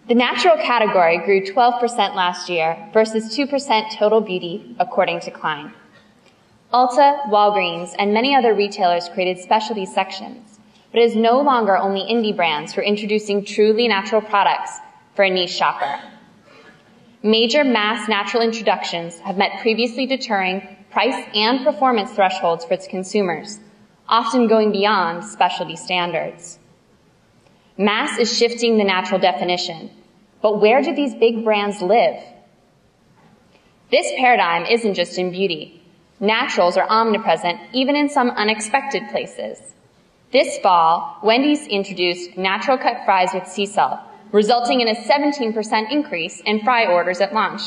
The natural category grew 12% last year versus 2% total beauty, according to Klein. Ulta, Walgreens, and many other retailers created specialty sections, but it is no longer only indie brands who are introducing truly natural products for a niche shopper. Major mass natural introductions have met previously deterring price and performance thresholds for its consumers, often going beyond specialty standards. Mass is shifting the natural definition, but where do these big brands live? This paradigm isn't just in beauty. Naturals are omnipresent even in some unexpected places. This fall, Wendy's introduced natural cut fries with sea salt, resulting in a 17% increase in fry orders at launch.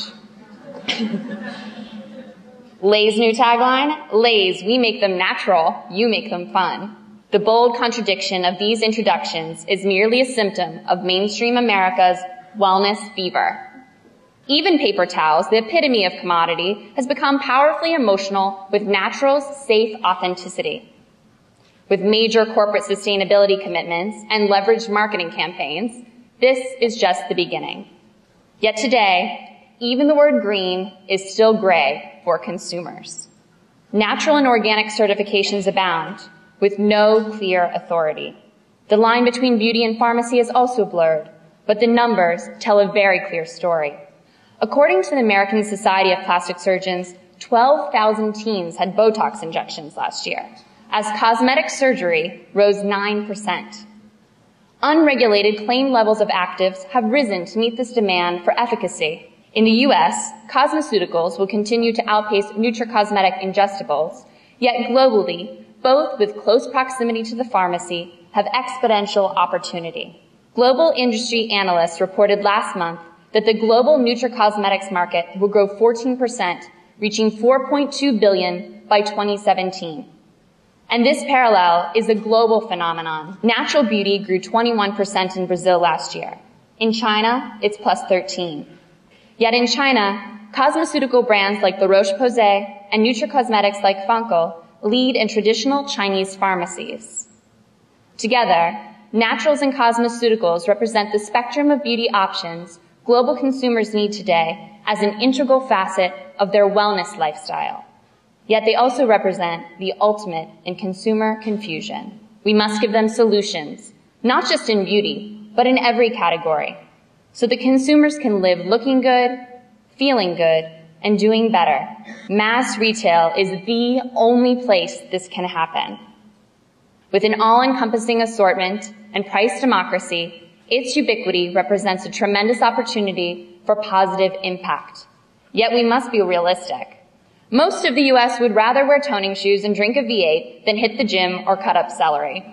Lay's new tagline, Lay's, we make them natural, you make them fun. The bold contradiction of these introductions is merely a symptom of mainstream America's wellness fever. Even paper towels, the epitome of commodity, has become powerfully emotional with natural's safe authenticity. With major corporate sustainability commitments and leveraged marketing campaigns, this is just the beginning. Yet today, even the word green is still gray for consumers. Natural and organic certifications abound, with no clear authority. The line between beauty and pharmacy is also blurred, but the numbers tell a very clear story. According to the American Society of Plastic Surgeons, 12,000 teens had Botox injections last year, as cosmetic surgery rose 9%. Unregulated claim levels of actives have risen to meet this demand for efficacy. In the U.S., Cosmeceuticals will continue to outpace nutracosmetic ingestibles, yet globally, both with close proximity to the pharmacy, have exponential opportunity. Global industry analysts reported last month that the global nutracosmetics market will grow 14%, reaching $4.2 billion by 2017. And this parallel is a global phenomenon. Natural beauty grew 21% in Brazil last year. In China, it's plus 13. Yet in China, cosmeceutical brands like La Roche-Posay and nutracosmetics like Fancl lead in traditional Chinese pharmacies. Together, naturals and cosmeceuticals represent the spectrum of beauty options global consumers need today as an integral facet of their wellness lifestyle. Yet they also represent the ultimate in consumer confusion. We must give them solutions, not just in beauty, but in every category, so that consumers can live looking good, feeling good, and doing better. Mass retail is the only place this can happen. With an all-encompassing assortment and price democracy, its ubiquity represents a tremendous opportunity for positive impact. Yet we must be realistic. Most of the U.S. would rather wear toning shoes and drink a V8 than hit the gym or cut up celery.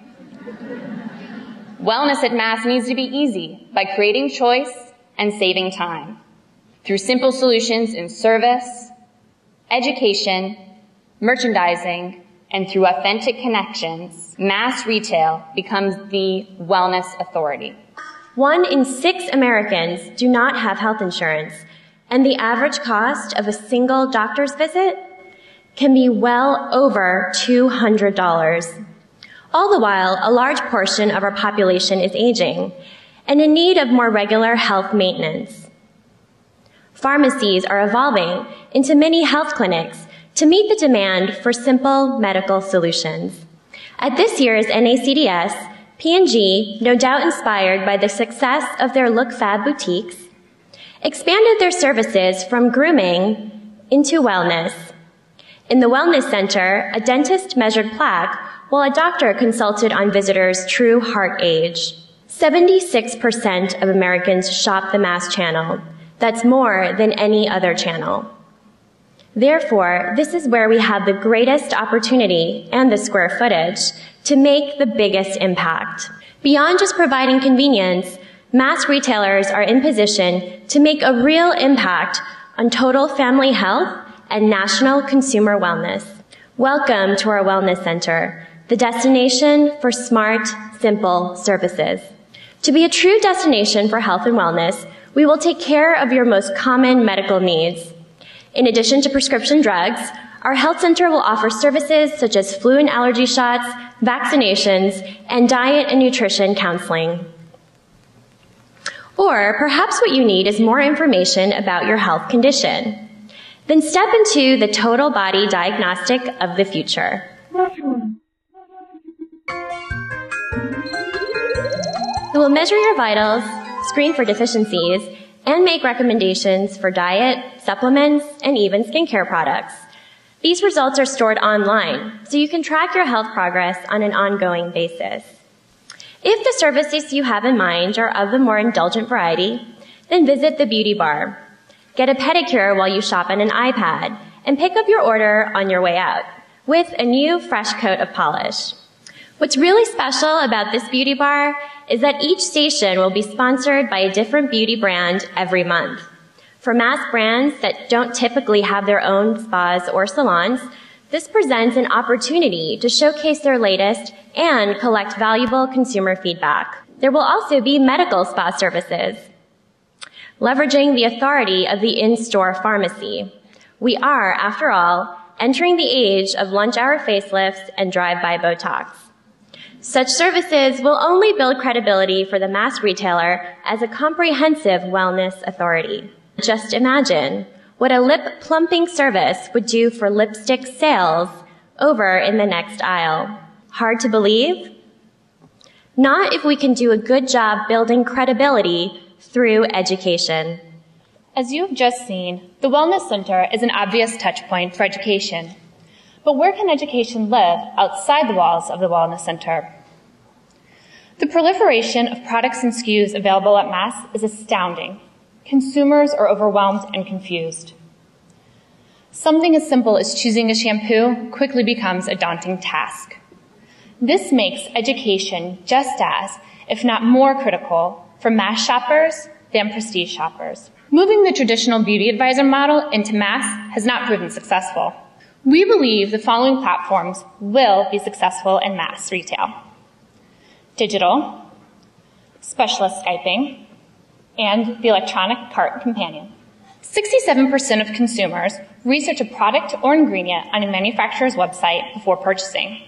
Wellness at mass needs to be easy by creating choice and saving time. Through simple solutions in service, education, merchandising, and through authentic connections, mass retail becomes the wellness authority. 1 in 6 Americans do not have health insurance, and the average cost of a single doctor's visit can be well over $200. All the while, a large portion of our population is aging and in need of more regular health maintenance. Pharmacies are evolving into mini health clinics to meet the demand for simple medical solutions. At this year's NACDS, P&G, no doubt inspired by the success of their Look Fab boutiques, expanded their services from grooming into wellness. In the Wellness Center, a dentist measured plaque while a doctor consulted on visitors' true heart age. 76% of Americans shop the mass channel. That's more than any other channel. Therefore, this is where we have the greatest opportunity and the square footage to make the biggest impact. Beyond just providing convenience, mass retailers are in position to make a real impact on total family health and national consumer wellness. Welcome to our Wellness Center, the destination for smart, simple services. To be a true destination for health and wellness, we will take care of your most common medical needs. In addition to prescription drugs, our health center will offer services such as flu and allergy shots, vaccinations, and diet and nutrition counseling. Or perhaps what you need is more information about your health condition. Then step into the total body diagnostic of the future. It will measure your vitals, screen for deficiencies, and make recommendations for diet, supplements, and even skincare products. These results are stored online, so you can track your health progress on an ongoing basis. If the services you have in mind are of the more indulgent variety, then visit the beauty bar. Get a pedicure while you shop on an iPad, and pick up your order on your way out with a new fresh coat of polish. What's really special about this beauty bar is that each station will be sponsored by a different beauty brand every month. For mass brands that don't typically have their own spas or salons, this presents an opportunity to showcase their latest and collect valuable consumer feedback. There will also be medical spa services, leveraging the authority of the in-store pharmacy. We are, after all, entering the age of lunch-hour facelifts and drive-by Botox. Such services will only build credibility for the mass retailer as a comprehensive wellness authority. Just imagine what a lip-plumping service would do for lipstick sales over in the next aisle. Hard to believe? Not if we can do a good job building credibility through education. As you have just seen, the Wellness Center is an obvious touchpoint for education. But where can education live outside the walls of the Wellness Center? The proliferation of products and SKUs available at Mass is astounding. Consumers are overwhelmed and confused. Something as simple as choosing a shampoo quickly becomes a daunting task. This makes education just as, if not more critical, for mass shoppers than prestige shoppers. Moving the traditional beauty advisor model into mass has not proven successful. We believe the following platforms will be successful in mass retail: digital, specialist Skyping, and the electronic cart companion. 67% of consumers research a product or ingredient on a manufacturer's website before purchasing.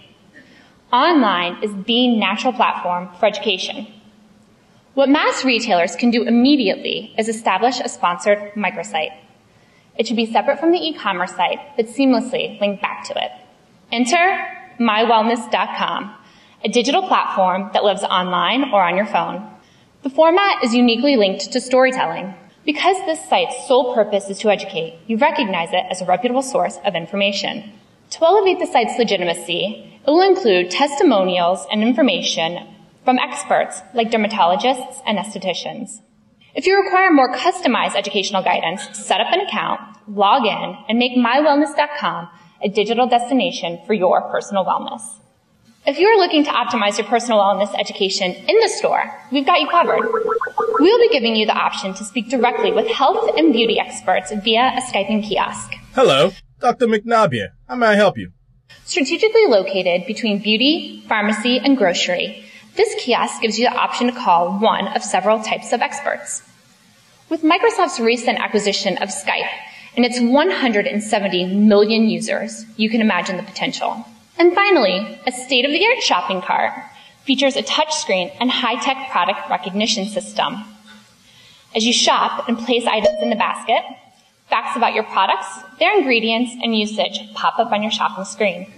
Online is the natural platform for education. What mass retailers can do immediately is establish a sponsored microsite. It should be separate from the e-commerce site, but seamlessly link back to it. Enter mywellness.com, a digital platform that lives online or on your phone. The format is uniquely linked to storytelling. Because this site's sole purpose is to educate, you recognize it as a reputable source of information. To elevate the site's legitimacy, it will include testimonials and information from experts like dermatologists and estheticians. If you require more customized educational guidance, set up an account, log in, and make mywellness.com a digital destination for your personal wellness. If you are looking to optimize your personal wellness education in the store, we've got you covered. We will be giving you the option to speak directly with health and beauty experts via a Skyping kiosk. Hello, Dr. McNabb here. How may I help you? Strategically located between beauty, pharmacy, and grocery, this kiosk gives you the option to call one of several types of experts. With Microsoft's recent acquisition of Skype and its 170 million users, you can imagine the potential. And finally, a state-of-the-art shopping cart features a touchscreen and high-tech product recognition system. As you shop and place items in the basket, facts about your products, their ingredients, and usage pop up on your shopping screen.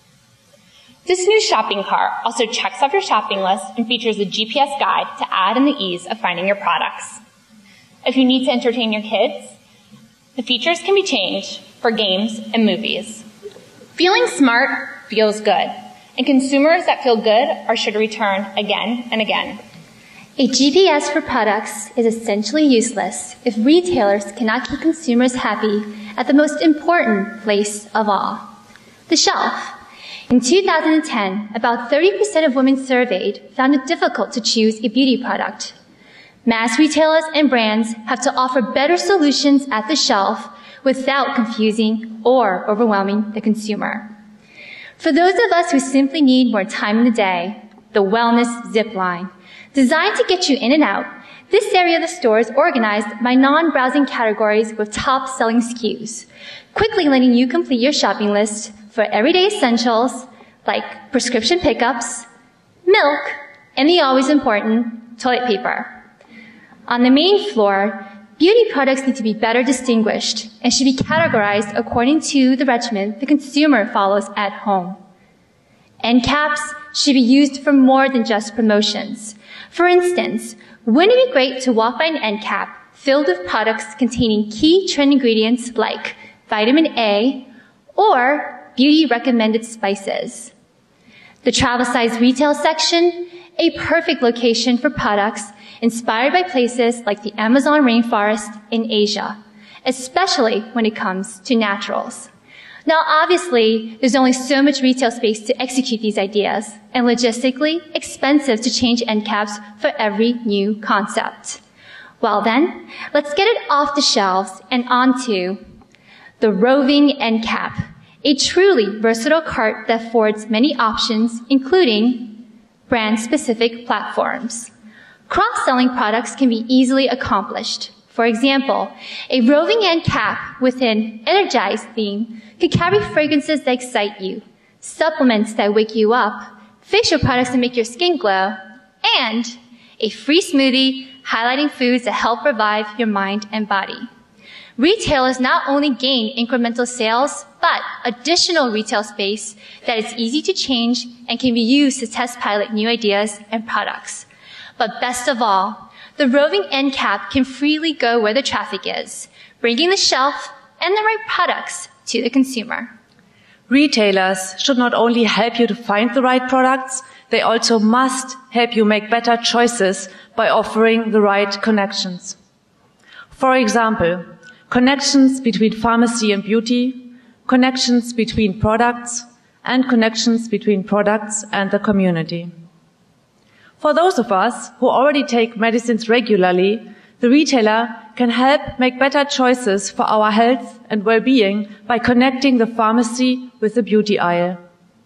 This new shopping cart also checks off your shopping list and features a GPS guide to add in the ease of finding your products. If you need to entertain your kids, the features can be changed for games and movies. Feeling smart feels good, and consumers that feel good are sure to return again and again. A GPS for products is essentially useless if retailers cannot keep consumers happy at the most important place of all, the shelf. In 2010, about 30% of women surveyed found it difficult to choose a beauty product. Mass retailers and brands have to offer better solutions at the shelf without confusing or overwhelming the consumer. For those of us who simply need more time in the day, the Wellness Zip Line, designed to get you in and out, this area of the store is organized by non-browsing categories with top-selling SKUs, quickly letting you complete your shopping list for everyday essentials like prescription pickups, milk, and the always important toilet paper. On the main floor, beauty products need to be better distinguished and should be categorized according to the regimen the consumer follows at home. End caps should be used for more than just promotions. For instance, wouldn't it be great to walk by an end cap filled with products containing key trend ingredients like vitamin A or beauty recommended spices? The travel size retail section, a perfect location for products inspired by places like the Amazon rainforest in Asia, especially when it comes to naturals. Now, obviously, there's only so much retail space to execute these ideas, and logistically expensive to change end caps for every new concept. Well then, let's get it off the shelves and onto the roving end cap, a truly versatile cart that affords many options, including brand-specific platforms. Cross-selling products can be easily accomplished. For example, a roving end cap with an energized theme could carry fragrances that excite you, supplements that wake you up, facial products that make your skin glow, and a free smoothie highlighting foods that help revive your mind and body. Retailers not only gain incremental sales, but additional retail space that is easy to change and can be used to test pilot new ideas and products. But best of all, the roving end cap can freely go where the traffic is, bringing the shelf and the right products to the consumer. Retailers should not only help you to find the right products, they also must help you make better choices by offering the right connections. For example, connections between pharmacy and beauty, connections between products, and connections between products and the community. For those of us who already take medicines regularly, the retailer can help make better choices for our health and well-being by connecting the pharmacy with the beauty aisle.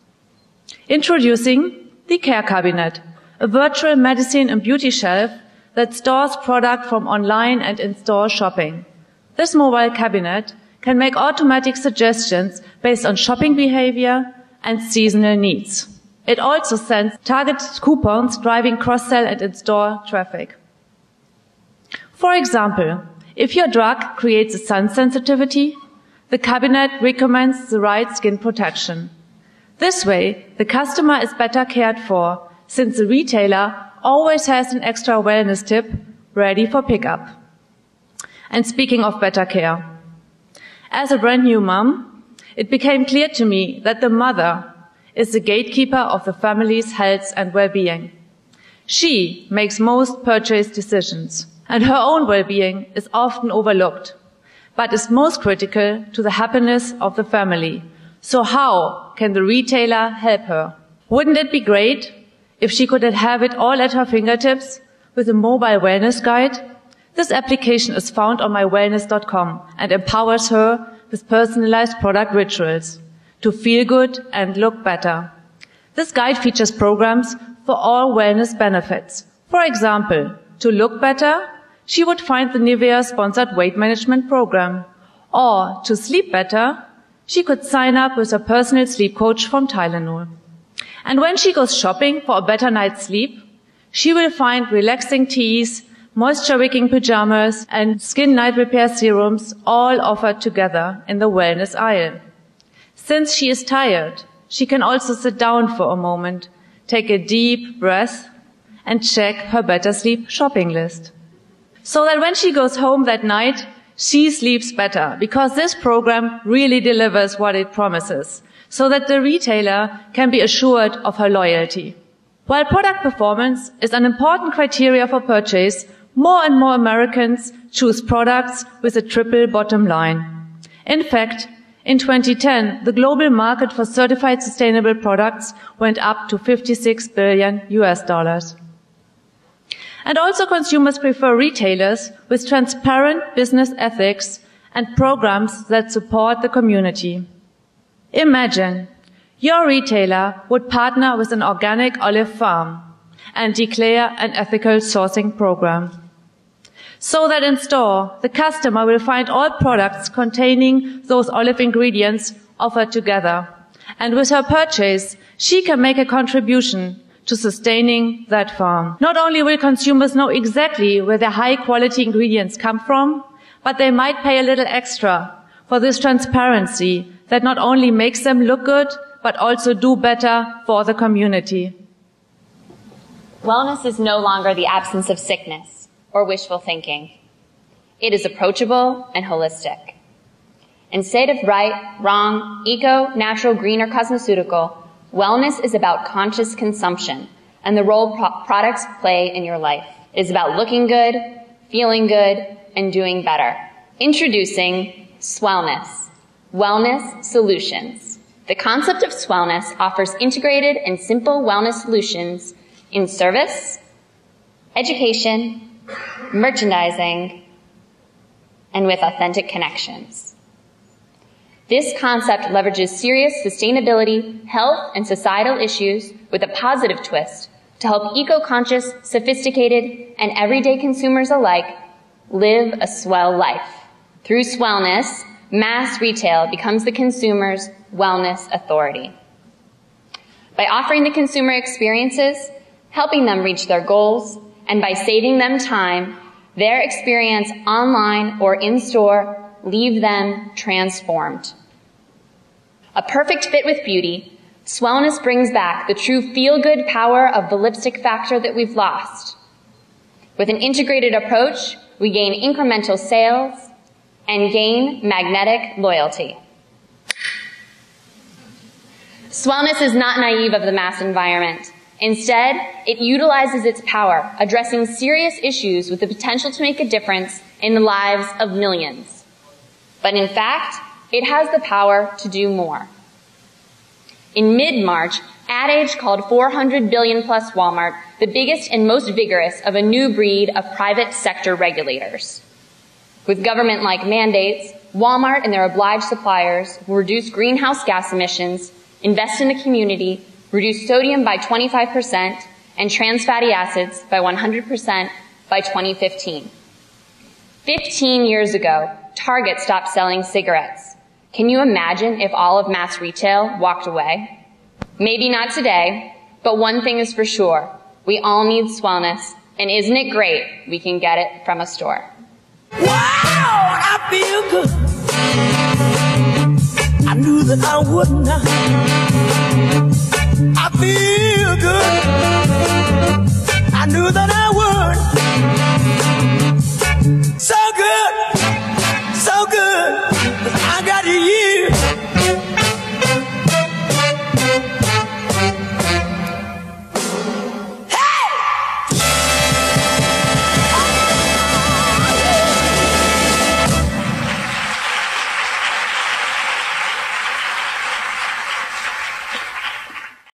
Introducing the Care Cabinet, a virtual medicine and beauty shelf that stores product from online and in-store shopping. This mobile cabinet can make automatic suggestions based on shopping behavior and seasonal needs. It also sends targeted coupons driving cross-sell and in-store traffic. For example, if your drug creates a sun sensitivity, the cabinet recommends the right skin protection. This way, the customer is better cared for, since the retailer always has an extra wellness tip ready for pickup. And speaking of better care, as a brand new mom, it became clear to me that the mother is the gatekeeper of the family's health and well-being. She makes most purchase decisions, and her own well-being is often overlooked, but is most critical to the happiness of the family. So how can the retailer help her? Wouldn't it be great if she could have it all at her fingertips with a mobile wellness guide? This application is found on mywellness.com and empowers her with personalized product rituals to feel good and look better. This guide features programs for all wellness benefits. For example, to look better, she would find the Nivea sponsored weight management program. Or to sleep better, she could sign up with a personal sleep coach from Tylenol. And when she goes shopping for a better night's sleep, she will find relaxing teas, moisture-wicking pajamas, and skin night repair serums all offered together in the wellness aisle. Since she is tired, she can also sit down for a moment, take a deep breath, and check her better sleep shopping list. So that when she goes home that night, she sleeps better, because this program really delivers what it promises, so that the retailer can be assured of her loyalty. While product performance is an important criteria for purchase, more and more Americans choose products with a triple bottom line. In fact, in 2010, the global market for certified sustainable products went up to $56 billion. And also consumers prefer retailers with transparent business ethics and programs that support the community. Imagine your retailer would partner with an organic olive farm and declare an ethical sourcing program, so that in store, the customer will find all products containing those olive ingredients offered together. And with her purchase, she can make a contribution to sustaining that farm. Not only will consumers know exactly where their high-quality ingredients come from, but they might pay a little extra for this transparency that not only makes them look good, but also do better for the community. Wellness is no longer the absence of sickness or wishful thinking. It is approachable and holistic. Instead of right, wrong, eco, natural, green, or cosmeceutical, wellness is about conscious consumption and the role products play in your life. It is about looking good, feeling good, and doing better. Introducing Swellness, Wellness Solutions. The concept of Swellness offers integrated and simple wellness solutions in service, education, merchandising, and with authentic connections. This concept leverages serious sustainability, health, and societal issues with a positive twist to help eco-conscious, sophisticated, and everyday consumers alike live a swell life. Through Swellness, mass retail becomes the consumer's wellness authority. By offering the consumer experiences, helping them reach their goals, and by saving them time, their experience online or in-store leave them transformed. A perfect fit with beauty, Swellness brings back the true feel-good power of the lipstick factor that we've lost. With an integrated approach, we gain incremental sales and gain magnetic loyalty. Swellness is not naive of the mass environment. Instead, it utilizes its power, addressing serious issues with the potential to make a difference in the lives of millions. But in fact, it has the power to do more. In mid-March, Ad Age called 400 billion plus Walmart the biggest and most vigorous of a new breed of private sector regulators. With government-like mandates, Walmart and their obliged suppliers will reduce greenhouse gas emissions, invest in the community, reduce sodium by 25%, and trans fatty acids by 100% by 2015. 15 years ago, Target stopped selling cigarettes. Can you imagine if all of mass retail walked away? Maybe not today, but one thing is for sure. We all need Swellness, and isn't it great we can get it from a store? Wow, I feel good. I knew that I would not. I feel good.